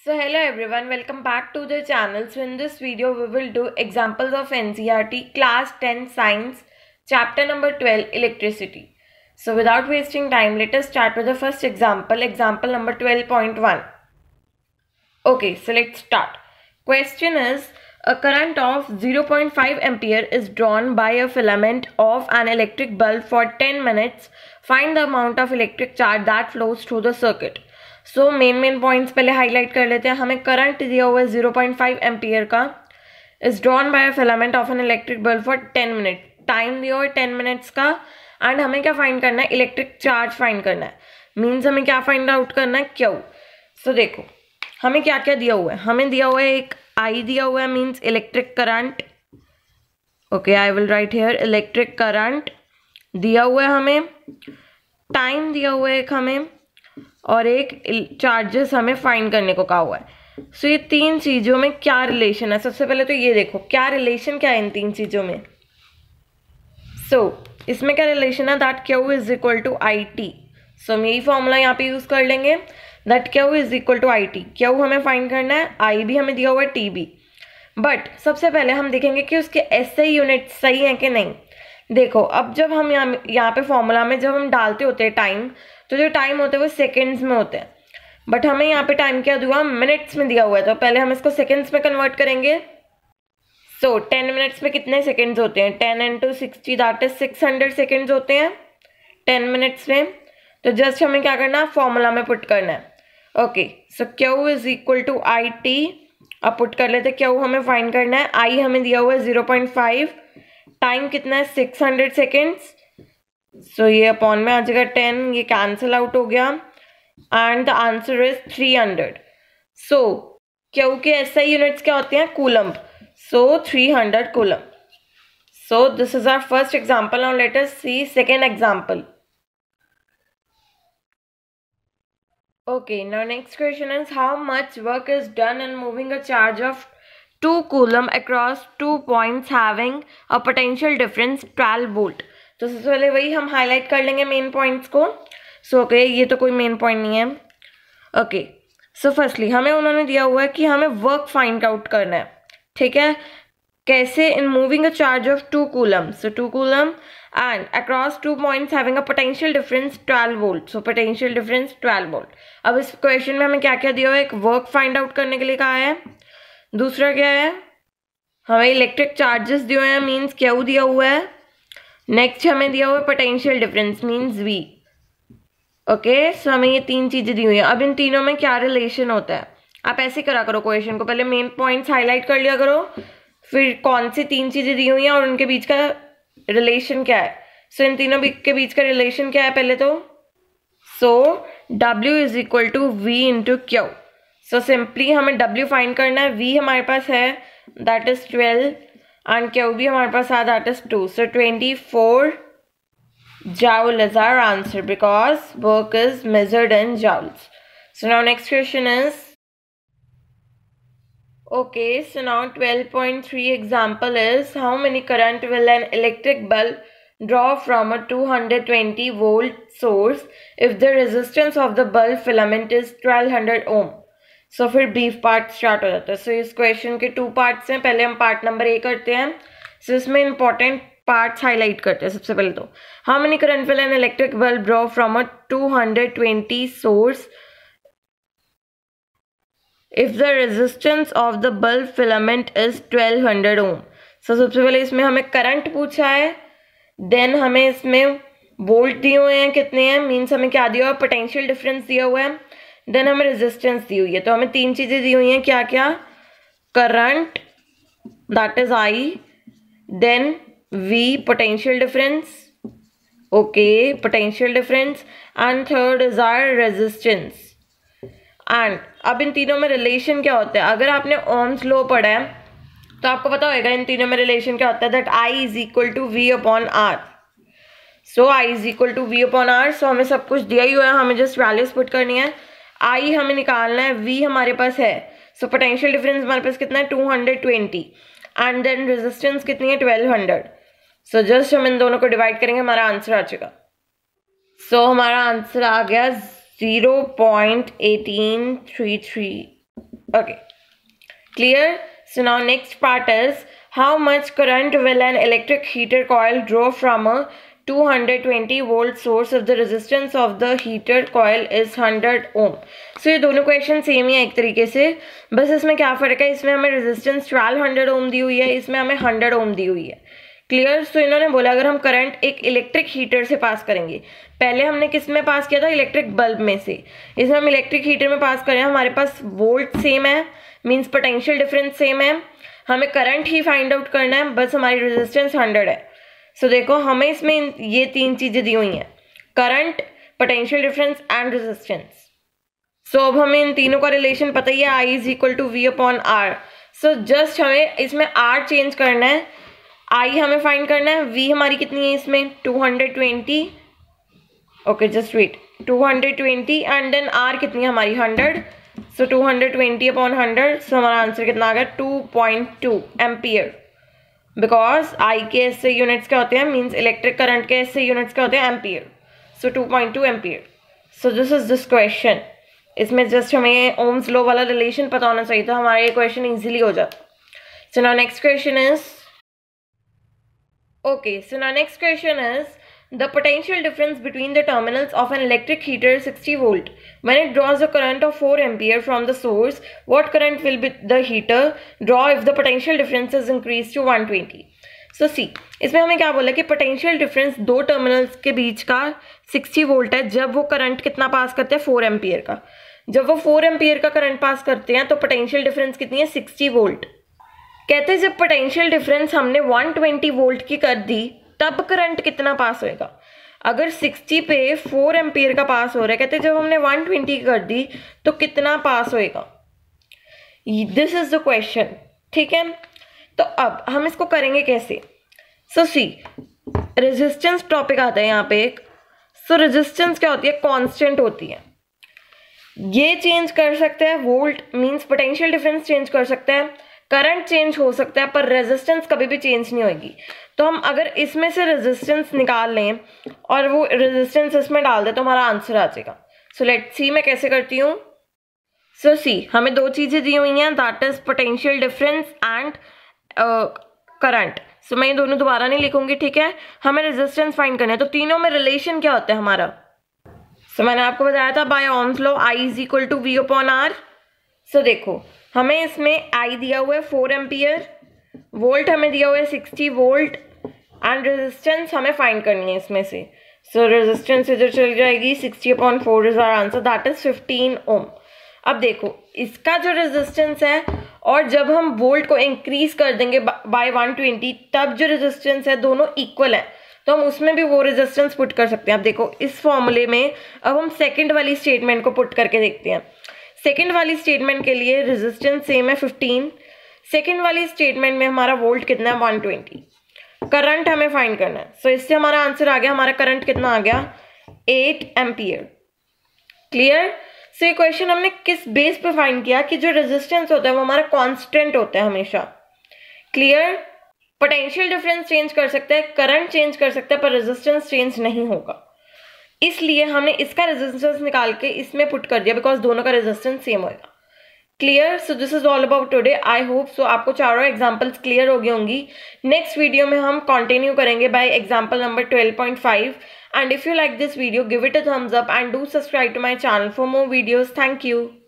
So hello everyone, welcome back to the channel. So in this video we will do examples of NCERT class 10 science chapter number 12 electricity. So without wasting time, let us start with the first example number 12.1. Okay, so let's start. Question is, a current of 0.5 ampere is drawn by a filament of an electric bulb for 10 minutes. Find the amount of electric charge that flows through the circuit. So main points पहले highlight कर लेते हैं. हमें current दिया हुआ है 0.5 ampere का, is drawn by a filament of an electric bulb for 10 minute. Time दिया हुआ है 10 मिनट्स का. एंड हमें क्या फाइंड करना है? इलेक्ट्रिक चार्ज फाइंड करना है. मीन्स हमें क्या फाइंड आउट करना है? क्यू. सो देखो हमें क्या क्या दिया हुआ है. हमें दिया हुआ है एक आई दिया हुआ है, means electric current. Okay, I will write here electric current दिया हुआ है हमें. टाइम दिया हुआ है एक हमें, और एक चार्जेस हमें फाइंड करने को कहा हुआ है. सो ये तीन चीजों में क्या रिलेशन है? सबसे पहले तो ये देखो क्या रिलेशन क्या है इन तीन चीजों में. सो इसमें क्या रिलेशन है? That Q is equal to I T. So हम यही फॉर्मूला यहाँ पे यूज कर लेंगे. That Q is equal to I T. Q हमें फाइंड करना है, आई भी हमें दिया हुआ है, टी भी. बट सबसे पहले हम देखेंगे कि उसके एसआई यूनिट सही है कि नहीं. देखो अब जब हम यहाँ पे फॉर्मूला में जब हम डालते होते हैं टाइम, तो जो टाइम होते हैं वो सेकेंड्स में होते हैं. बट हमें यहाँ पे टाइम क्या दिया हुआ? मिनट्स में दिया हुआ है. तो पहले हम इसको सेकेंड्स में कन्वर्ट करेंगे. सो 10 मिनट्स में कितने सेकेंड्स होते हैं? 10 into 60 दैट इज 600 सेकेंड्स होते हैं 10 मिनट्स में. तो जस्ट हमें क्या करना है? फॉर्मूला में पुट करना है. Okay, so Q is equal to I T. अब पुट कर लेते. क्यू हमें फाइंड करना है, आई हमें दिया हुआ है 0.5, टाइम कितना है? 600 सेकेंड्स. सो ये अपॉन में आ जाएगा 10, ये कैंसिल आउट हो गया. And the answer is 300. So Q के एसआई यूनिट्स क्या होते हैं? Coulomb. So 300 coulomb. So this is our first example. Now let us see second example. Okay, now next question is, how much work is done in moving a charge of 2 coulomb across 2 points having a potential difference 12 volt. तो सबसे पहले वही हम highlight कर लेंगे main points को. So okay, ये तो कोई मेन पॉइंट नहीं है. ओके, सो फर्स्टली हमें उन्होंने दिया हुआ है कि हमें वर्क फाइंड आउट करना है. ठीक है, कैसे? In moving a charge of 2 coulomb. So 2 coulomb and across 2 points having a potential difference 12 volt. So potential difference 12 volt. अब इस क्वेश्चन में हमें क्या क्या दिया हुआ है? एक वर्क फाइंड आउट करने के लिए कहा है. दूसरा क्या है? हमें इलेक्ट्रिक चार्जेस दिए हुए हैं, मीन्स क्यू दिया हुआ है. नेक्स्ट हमें दिया हुआ है potential difference, means V. Okay, so हमें ये तीन चीजें दी हुई हैं. अब इन तीनों में क्या रिलेशन होता है? आप ऐसे करा करो क्वेश्चन को, पहले मेन पॉइंट्स हाईलाइट कर लिया करो, फिर कौन सी तीन चीजें दी हुई हैं और उनके बीच का रिलेशन क्या है. सो इन तीनों के बीच का रिलेशन क्या है पहले तो? So W is equal to V into Q. So simply हमें W फाइंड करना है. V हमारे पास है दैट इज 12 एंड क्यू भी हमारे पास है that is 2. So 24 joule is our answer because work is measured in joules. So now next question is, okay, so now 12.3 example is, how many current will an electric bulb draw from a 220 volt source if the resistance of the bulb filament is 1200 ohm. So फिर brief part start हो जाता है. सो इस question के 2 parts हैं. पहले हम part number A करते हैं. सो इसमें इंपॉर्टेंट पार्ट्स हाईलाइट करते हैं. सबसे पहले तो, how many current will an electric bulb draw from a 220 source if the resistance of the bulb filament is 1200 ohm. So सबसे पहले इसमें हमें करंट पूछा है, देन हमें इसमें वोल्ट दिए हुए हैं कितने हैं, मीन्स हमें क्या दिया हुआ है? पोटेंशियल डिफरेंस दिया हुआ है, देन हमें रेजिस्टेंस दी हुई है. तो हमें तीन चीजें दी हुई हैं. क्या क्या? Current that is I, then V potential difference. Okay, potential difference, and third is our resistance. And अब इन तीनों में रिलेशन क्या होता है? अगर आपने ओम्स लॉ पढ़ा है तो आपको पता होगा इन तीनों में रिलेशन क्या होता है. That I is equal to V upon R. So I is equal to V upon R. So हमें सब कुछ दिया ही हुआ है, हमें जस्ट वैल्यूज पुट करनी है. आई हमें निकालना है, वी हमारे पास है. सो पोटेंशियल डिफरेंस हमारे पास कितना है? 220 एंड देन रेजिस्टेंस कितनी है? 1200. सो जस्ट हम इन दोनों को डिवाइड करेंगे, हमारा आंसर आ जाएगा. सो हमारा आंसर आ गया 0.1833 Okay, clear? So now next part is how much current will an electric heater coil draw from a 220 volt source if the resistance of the heater coil is 100 ohm. So ये दोनों question same ही है एक तरीके से, बस इसमें क्या फ़र्क है, इसमें हमें रेजिस्टेंस 1200 ओम दी हुई है, इसमें हमें 100 ओम दी हुई है. क्लियर? सो इन्होंने बोला अगर हम करंट एक इलेक्ट्रिक हीटर से पास करेंगे, पहले हमने किस में पास किया था, इलेक्ट्रिक बल्ब में से, इसमें हम इलेक्ट्रिक हीटर में पास करें, हमारे पास वोल्ट सेम है, मीन्स पोटेंशियल डिफरेंस सेम है, हमें करंट ही फाइंड आउट करना है, बस हमारी रेजिस्टेंस 100 है. सो देखो हमें इसमें ये तीन चीज़ें दी हुई हैं, current, potential difference and resistance. So अब हमें इन तीनों का रिलेशन पता ही है, I is equal to V upon R. So just हमें इसमें R चेंज करना है, I हमें फाइंड करना है, V हमारी कितनी है इसमें 220, okay just wait, 220 and then R कितनी है हमारी 100. सो 220 अपॉन 100, सो हमारा आंसर कितना आ गया 2.2 एम्पियर. बिकॉज I के ऐसे यूनिट्स क्या होते हैं, मीन्स इलेक्ट्रिक करंट के ऐसे यूनिट्स क्या होते हैं, ampere. So 2.2 ampere. So this is this question. इसमें जस्ट हमें ओम्स लॉ वाला रिलेशन पता होना चाहिए, तो हमारा ये क्वेश्चन इजीली हो जाता. So now next question is, okay, so now next question is the potential difference between the terminals of an electric heater is 60 volt. When it draws a current of 4 ampere from the source, what current will be the heater draw if the potential difference is increased to 120? So see, इसमें हमें क्या बोला कि potential difference दो terminals के बीच का 60 volt है जब वो करंट कितना पास करते हैं, 4 एम्पियर का. जब वो 4 एम्पियर का करंट पास करते हैं तो पोटेंशियल डिफरेंस कितनी है, 60 वोल्ट. कहते हैं जब पोटेंशियल डिफरेंस हमने 120 वोल्ट की कर दी तब करंट कितना पास होएगा. अगर 60 पे 4 एम्पियर का पास हो रहा है, कहते हैं जब हमने 120 की कर दी तो कितना पास होएगा. This is the question. ठीक है, तो अब हम इसको करेंगे कैसे. सो सी, रेजिस्टेंस टॉपिक आता है यहाँ पे एक. सो रेजिस्टेंस क्या होती है, कांस्टेंट होती है. ये चेंज कर सकते हैं, volt means potential difference change कर सकते हैं, करंट चेंज हो सकता है, पर रेजिस्टेंस कभी भी चेंज नहीं होगी. तो हम अगर इसमें से रेजिस्टेंस निकाल लें और वो रेजिस्टेंस इसमें डाल दें तो हमारा आंसर आ जाएगा. सो लेट्स सी मैं कैसे करती हूँ. सो सी, हमें दो चीज़ें दी हुई हैं, that is potential difference and current. So मैं ये दोनों दोबारा नहीं लिखूंगी, ठीक है. हमें रेजिस्टेंस फाइंड करना है, तो तीनों में रिलेशन क्या होता है हमारा. सो मैंने आपको बताया था by Ohm's law I is equal to V upon R. So देखो हमें इसमें I दिया हुआ है 4 एम्पियर, वोल्ट हमें दिया हुआ है 60 वोल्ट एंड रेजिस्टेंस हमें फाइंड करनी है इसमें से. सो रेजिस्टेंस इधर चल जाएगी, 60 upon 4 is our answer, that is 15 ohm. अब देखो इसका जो रेजिस्टेंस है और जब हम वोल्ट को इंक्रीज कर देंगे बाय 120 तब जो रेजिस्टेंस है दोनों इक्वल है, तो हम उसमें भी वो रेजिस्टेंस पुट कर सकते हैं. अब देखो इस फॉर्मूले में अब हम सेकंड वाली स्टेटमेंट को पुट करके देखते हैं. सेकंड वाली स्टेटमेंट के लिए रेजिस्टेंस सेम है 15, सेकंड वाली स्टेटमेंट में हमारा वोल्ट कितना है 120, करंट हमें फाइंड करना है. सो इससे हमारा आंसर आ गया, हमारा करंट कितना आ गया 8 एम्पियर. क्लियर. सो ये क्वेश्चन हमने किस बेस पे फाइंड किया कि जो रेजिस्टेंस होता है वो हमारा कांस्टेंट होता है हमेशा. क्लियर. पोटेंशियल डिफरेंस चेंज कर सकते हैं, करंट चेंज कर सकते हैं, पर रेजिस्टेंस चेंज नहीं होगा, इसलिए हमने इसका रेजिस्टेंस निकाल के इसमें पुट कर दिया बिकॉज दोनों का रेजिस्टेंस सेम होगा. Clear. So this is all about today. I hope so आपको चारों एग्जांपल्स क्लियर हो गई होंगी. नेक्स्ट वीडियो में हम कंटिन्यू करेंगे by example number 12.5. And if you like this video give it a thumbs up and do subscribe to my channel for more videos. Thank you.